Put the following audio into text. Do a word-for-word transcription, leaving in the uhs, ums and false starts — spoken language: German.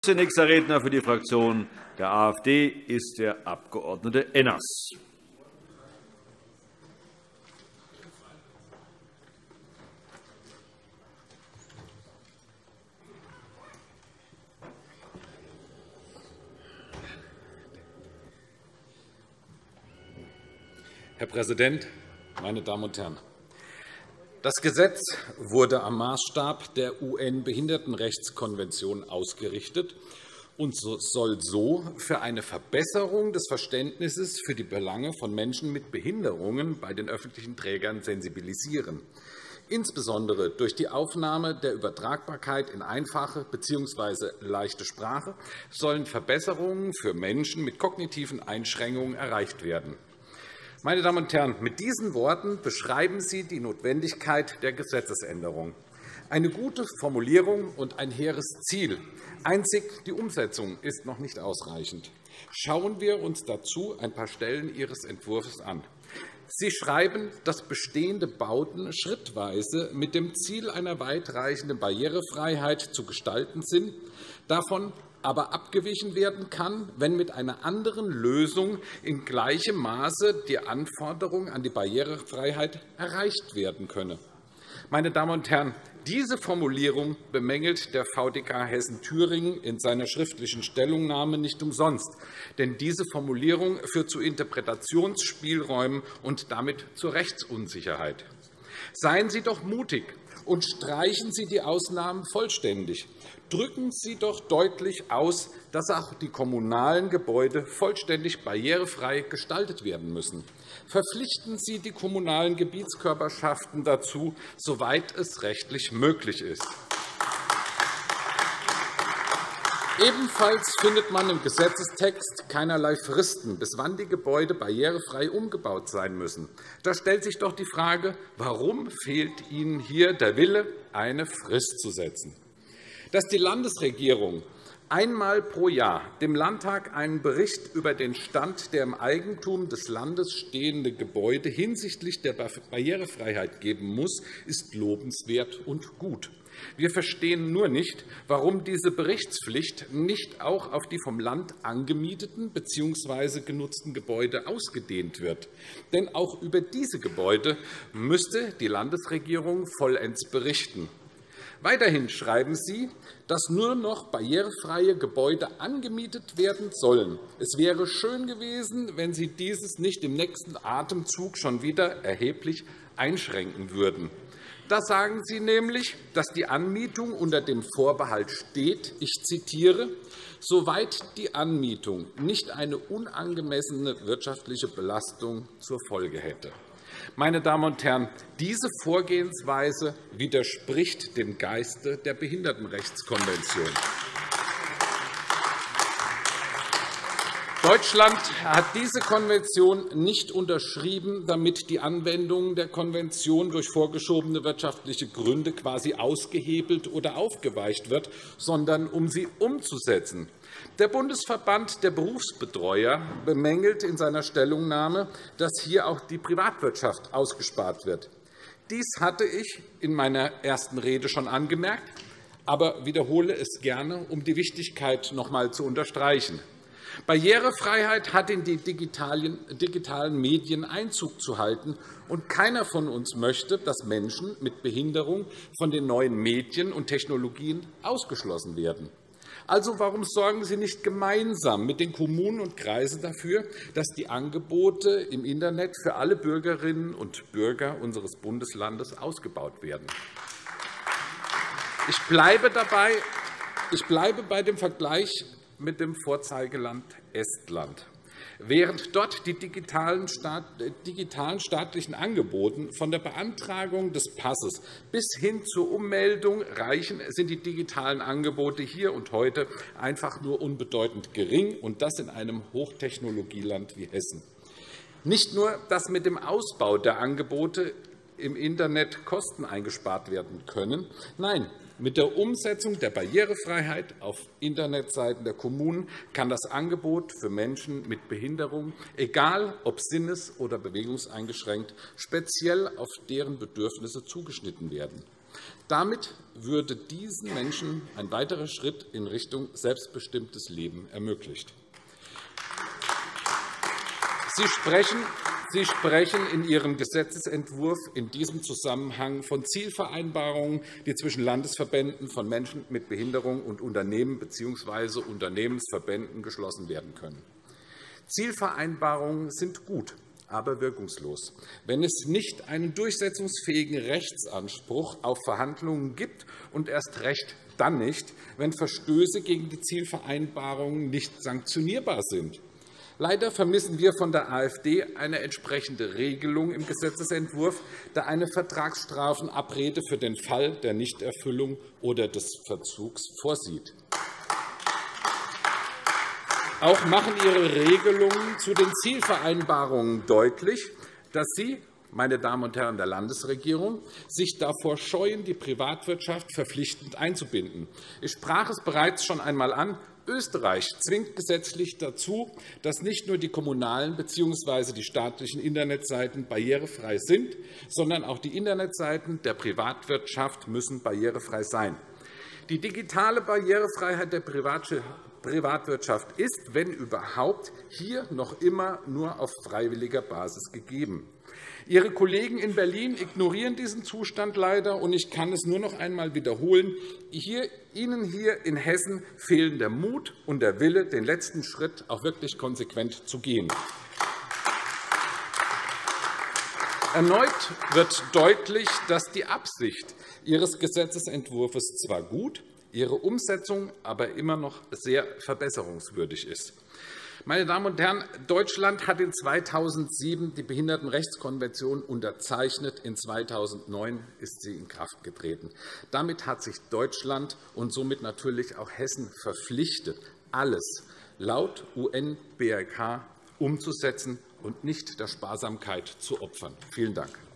Der nächste Redner für die Fraktion der AfD ist der Abg. Enners. Herr Präsident, meine Damen und Herren! Das Gesetz wurde am Maßstab der U N-Behindertenrechtskonvention ausgerichtet und soll so für eine Verbesserung des Verständnisses für die Belange von Menschen mit Behinderungen bei den öffentlichen Trägern sensibilisieren. Insbesondere durch die Aufnahme der Übertragbarkeit in einfache bzw. leichte Sprache sollen Verbesserungen für Menschen mit kognitiven Einschränkungen erreicht werden. Meine Damen und Herren, mit diesen Worten beschreiben Sie die Notwendigkeit der Gesetzesänderung. Eine gute Formulierung und ein hehres Ziel. Einzig die Umsetzung ist noch nicht ausreichend. Schauen wir uns dazu ein paar Stellen Ihres Entwurfs an. Sie schreiben, dass bestehende Bauten schrittweise mit dem Ziel einer weitreichenden Barrierefreiheit zu gestalten sind, davon aber abgewichen werden kann, wenn mit einer anderen Lösung in gleichem Maße die Anforderung an die Barrierefreiheit erreicht werden könne. Meine Damen und Herren, diese Formulierung bemängelt der V D K Hessen-Thüringen in seiner schriftlichen Stellungnahme nicht umsonst. Denn diese Formulierung führt zu Interpretationsspielräumen und damit zur Rechtsunsicherheit. Seien Sie doch mutig und streichen Sie die Ausnahmen vollständig. Drücken Sie doch deutlich aus, dass auch die kommunalen Gebäude vollständig barrierefrei gestaltet werden müssen. Verpflichten Sie die kommunalen Gebietskörperschaften dazu, soweit es rechtlich möglich ist. Ebenfalls findet man im Gesetzestext keinerlei Fristen, bis wann die Gebäude barrierefrei umgebaut sein müssen. Da stellt sich doch die Frage, warum fehlt Ihnen hier der Wille, eine Frist zu setzen? Dass die Landesregierung einmal pro Jahr dem Landtag einen Bericht über den Stand der im Eigentum des Landes stehende Gebäude hinsichtlich der Barrierefreiheit geben muss, ist lobenswert und gut. Wir verstehen nur nicht, warum diese Berichtspflicht nicht auch auf die vom Land angemieteten bzw. genutzten Gebäude ausgedehnt wird. Denn auch über diese Gebäude müsste die Landesregierung vollends berichten. Weiterhin schreiben Sie, dass nur noch barrierefreie Gebäude angemietet werden sollen. Es wäre schön gewesen, wenn Sie dieses nicht im nächsten Atemzug schon wieder erheblich einschränken würden. Da sagen Sie nämlich, dass die Anmietung unter dem Vorbehalt steht, ich zitiere, soweit die Anmietung nicht eine unangemessene wirtschaftliche Belastung zur Folge hätte. Meine Damen und Herren, diese Vorgehensweise widerspricht dem Geiste der Behindertenrechtskonvention. Deutschland hat diese Konvention nicht unterschrieben, damit die Anwendung der Konvention durch vorgeschobene wirtschaftliche Gründe quasi ausgehebelt oder aufgeweicht wird, sondern um sie umzusetzen. Der Bundesverband der Berufsbetreuer bemängelt in seiner Stellungnahme, dass hier auch die Privatwirtschaft ausgespart wird. Dies hatte ich in meiner ersten Rede schon angemerkt, aber wiederhole es gerne, um die Wichtigkeit noch einmal zu unterstreichen. Barrierefreiheit hat in die digitalen Medien Einzug zu halten, und keiner von uns möchte, dass Menschen mit Behinderung von den neuen Medien und Technologien ausgeschlossen werden. Also, warum sorgen Sie nicht gemeinsam mit den Kommunen und Kreisen dafür, dass die Angebote im Internet für alle Bürgerinnen und Bürger unseres Bundeslandes ausgebaut werden? Ich bleibe, dabei, ich bleibe bei dem Vergleich mit dem Vorzeigeland Estland. Während dort die digitalen staatlichen Angebote von der Beantragung des Passes bis hin zur Ummeldung reichen, sind die digitalen Angebote hier und heute einfach nur unbedeutend gering, und das in einem Hochtechnologieland wie Hessen. Nicht nur, dass mit dem Ausbau der Angebote im Internet Kosten eingespart werden können. Nein, mit der Umsetzung der Barrierefreiheit auf Internetseiten der Kommunen kann das Angebot für Menschen mit Behinderung, egal ob sinnes- oder bewegungseingeschränkt, speziell auf deren Bedürfnisse zugeschnitten werden. Damit würde diesen Menschen ein weiterer Schritt in Richtung selbstbestimmtes Leben ermöglicht. Sie sprechen, Sie sprechen in Ihrem Gesetzentwurf in diesem Zusammenhang von Zielvereinbarungen, die zwischen Landesverbänden von Menschen mit Behinderung und Unternehmen bzw. Unternehmensverbänden geschlossen werden können. Zielvereinbarungen sind gut, aber wirkungslos, wenn es nicht einen durchsetzungsfähigen Rechtsanspruch auf Verhandlungen gibt und erst recht dann nicht, wenn Verstöße gegen die Zielvereinbarungen nicht sanktionierbar sind. Leider vermissen wir von der AfD eine entsprechende Regelung im Gesetzentwurf, der eine Vertragsstrafenabrede für den Fall der Nichterfüllung oder des Verzugs vorsieht. Auch machen Ihre Regelungen zu den Zielvereinbarungen deutlich, dass Sie, meine Damen und Herren der Landesregierung, sich davor scheuen, die Privatwirtschaft verpflichtend einzubinden. Ich sprach es bereits schon einmal an. Österreich zwingt gesetzlich dazu, dass nicht nur die kommunalen bzw. die staatlichen Internetseiten barrierefrei sind, sondern auch die Internetseiten der Privatwirtschaft müssen barrierefrei sein. Die digitale Barrierefreiheit der Privatwirtschaft ist, wenn überhaupt, hier noch immer nur auf freiwilliger Basis gegeben. Ihre Kollegen in Berlin ignorieren diesen Zustand leider, und ich kann es nur noch einmal wiederholen. Hier, Ihnen hier in Hessen fehlen der Mut und der Wille, den letzten Schritt auch wirklich konsequent zu gehen. Erneut wird deutlich, dass die Absicht Ihres Gesetzentwurfs zwar gut, ihre Umsetzung aber immer noch sehr verbesserungswürdig ist. Meine Damen und Herren, Deutschland hat in zweitausendsieben die Behindertenrechtskonvention unterzeichnet. In zweitausendneun ist sie in Kraft getreten. Damit hat sich Deutschland und somit natürlich auch Hessen verpflichtet, alles laut U N B R K umzusetzen und nicht der Sparsamkeit zu opfern. Vielen Dank.